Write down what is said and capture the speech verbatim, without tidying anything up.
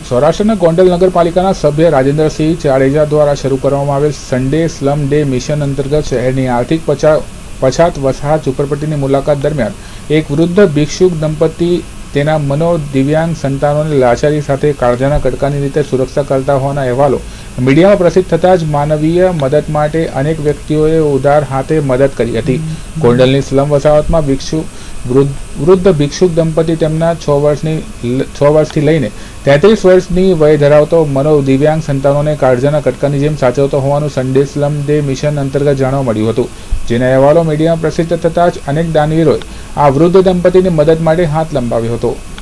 સૌરાષ્ટ્રના ગોંડલ નગરપાલિકાના સભ્ય રાજેન્દ્રસિંહ જાડેજા દ્વારા શરૂ કરવામાં આવેલ સન્ડે સ્લમ ડે મિશન અંતર્ગત શહેરની આર્થિક પછાત વસાહત ઝૂંપડપટ્ટીની મુલાકાત દરમિયાન એક વૃદ્ધ ભિક્ષુક દંપતી તેના મનોદિવ્યાંગ સંતાનોને લાચારી સાથે કાળજાના કટકાની રીતે સુરક્ષા કરતા હોવાના અહેવાલો મીડિયામાં પ્રસિદ્ધ થતાં જ માનવીય મદદ માટે અનેક વ્યક્તિઓએ ઉદાર હાથે મદદ કરી હતી। ગોંડલની સ્લમ વસાહતમાં ભિક્ષુ વૃદ્ધ ભિક્ષુક દંપતી તેમના છ વર્ષની છ વર્ષથી લઈને તેત્રીસ વર્ષની વય ધરાવતો મનોદિવ્યાંગ સંતાનોને કાળજાના કટકાની જેમ સાચવતો હોવાનું સન્ડે સ્લમ ડે મિશન અંતર્ગત જાણવા મળ્યું હતું, જેના અહેવાલો મીડિયામાં પ્રસિદ્ધ થતાં જ અનેક દાનવીરોએ આ વૃદ્ધ દંપતીની મદદ માટે હાથ લંબાવ્યો હતો।